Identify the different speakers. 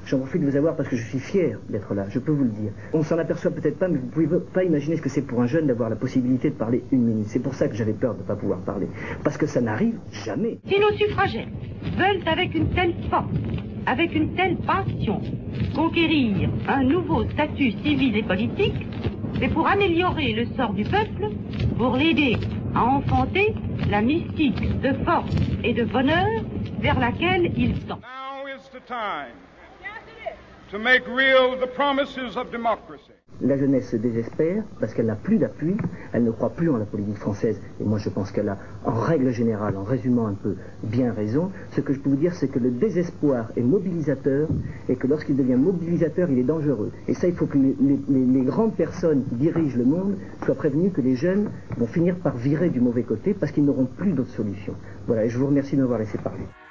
Speaker 1: J'en profite de vous avoir parce que je suis fier d'être là, je peux vous le dire. On s'en aperçoit peut-être pas, mais vous ne pouvez pas imaginer ce que c'est pour un jeune d'avoir la possibilité de parler 1 minute. C'est pour ça que j'avais peur de ne pas pouvoir parler. Parce que ça n'arrive jamais.
Speaker 2: Si nos suffragettes veulent avec une telle force, avec une telle passion, conquérir un nouveau statut civil et politique, c'est pour améliorer le sort du peuple, pour l'aider à enfanter la mystique de force et de bonheur vers laquelle il tend.
Speaker 3: Now is the time to make real the promises of democracy.
Speaker 1: La jeunesse se désespère parce qu'elle n'a plus d'appui, elle ne croit plus en la politique française, et moi je pense qu'elle a, en règle générale, en résumant un peu, bien raison. Ce que je peux vous dire, c'est que le désespoir est mobilisateur, et que lorsqu'il devient mobilisateur, il est dangereux. Et ça, il faut que les grandes personnes qui dirigent le monde soient prévenues que les jeunes vont finir par virer du mauvais côté, parce qu'ils n'auront plus d'autre solution. Voilà, et je vous remercie de m'avoir laissé parler.